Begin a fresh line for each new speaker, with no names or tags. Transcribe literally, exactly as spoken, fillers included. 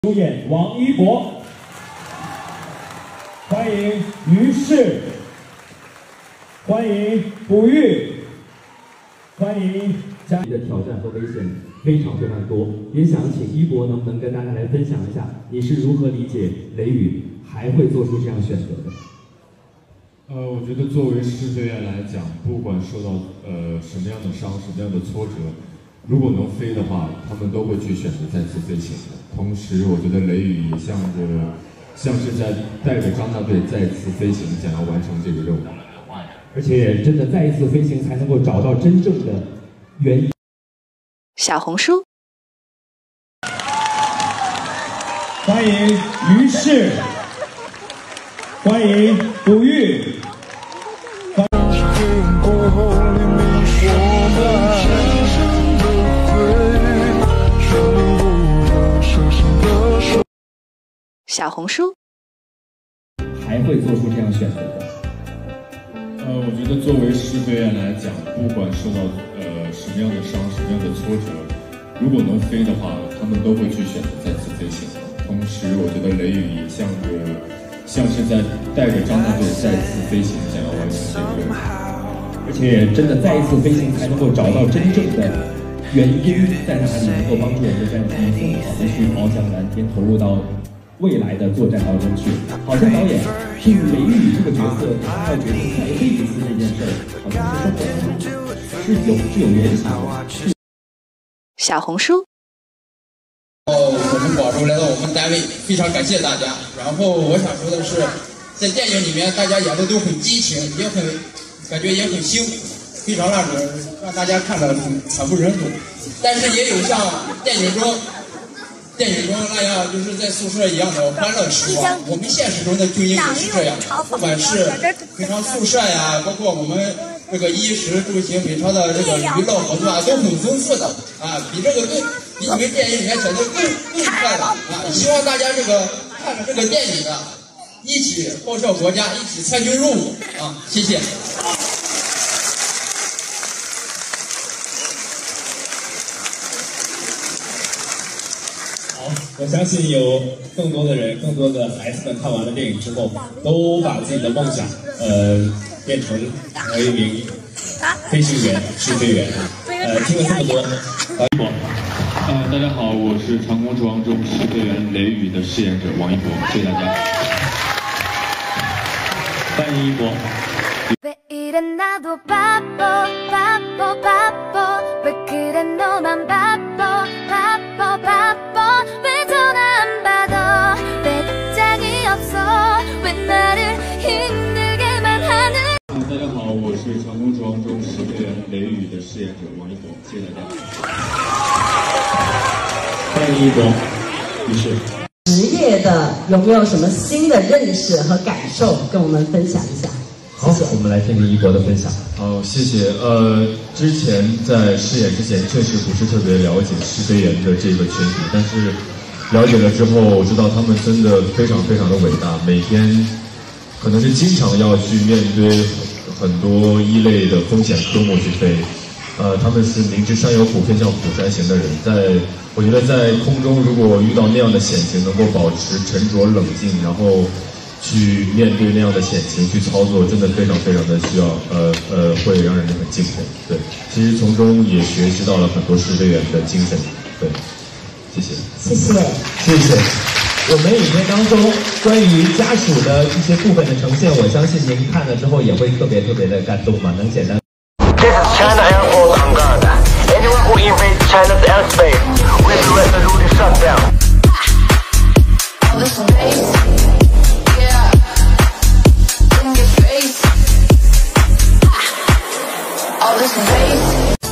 主演王一博，欢迎于适，欢迎古玉，欢迎
家里的挑战和危险非常非常多，也想请一博能不能跟大家来分享一下，你是如何理解雷雨还会做出这样选择的？
呃，我觉得作为试飞员来讲，不管受到呃什么样的伤、什么样的挫折，如果能飞的话，他们都会去选择再次飞行的。同时，我觉得雷雨也像着像是在带着张大队再次飞行，想要完成这个任务。
而且真的再一次飞行才能够找到真正的原因。
小红书，
欢迎于适，欢迎古玉。
小红书
还会做出这样选择的？
呃，我觉得作为试飞员来讲，不管受到呃什么样的伤、什么样的挫折，如果能飞的话，他们都会去选择再次飞行。同时，我觉得雷雨也像着像是在带着张大队再次飞行，想要完成这个任务。
而且真的再一次飞行才能够找到真正的原因在哪里，能够帮助我们的战机更好的去翱翔蓝天，投入到未来的作战当中去。好像导演对于雷雨这个角色，他要决定在菲比斯这件事儿，好像是生活当中是有是有原型的。
小红书。
哦，我们广州来到我们单位，非常感谢大家。然后我想说的是，在电影里面大家演的都很激情，也很感觉也很辛苦，非常让人让大家看着很惨不忍睹。但是也有像电影中。电影中那样，就是在宿舍一样的欢乐时光。我们现实中的军营也是这样的，不管是平常宿舍呀，包括我们这个衣食住行平常的这个娱乐活动啊，都很丰富的啊，比这个更比你们电影里面显得更更快乐啊！希望大家这个看着这个电影的，一起报效国家，一起参军入伍啊！谢谢。
我相信有更多的人，更多的孩子们看完了电影之后，都把自己的梦想，呃，变成成为一名飞行员、试飞员。呃，听了这么多，王一博，
呃，大家好，我是《长空之王》中试飞员雷雨的饰演者王一博，谢谢大家。
欢迎一博。
大家好，我是《长空之王》中试飞员雷雨的饰演者王一博，谢谢大家。
欢迎一博，于是
职业的有没有什么新的认识和感受，跟我们分享一下？
好，我们来听听一博的分享。
好，谢谢。呃，之前在试演之前，确实不是特别了解试飞员的这个群体，但是了解了之后，我知道他们真的非常非常的伟大，每天可能是经常要去面对很多一类的风险科目去飞。呃，他们是明知山有虎，偏向虎山行的人。在我觉得在空中，如果遇到那样的险情，能够保持沉着冷静，然后去面对那样的险情去操作，真的非常非常的需要，呃呃，会让人很敬佩。对，其实从中也学习到了很多试飞员的精神。对，谢谢，
谢谢，
谢谢。我们影片当中关于家属的一些部分的呈现，我相信您看了之后也会特别特别的感动嘛，能简单。
This is China Air Force on guard. Anyone who invades China's airspace will be resolutely shut down. All this bass, yeah, in your face. All this bass.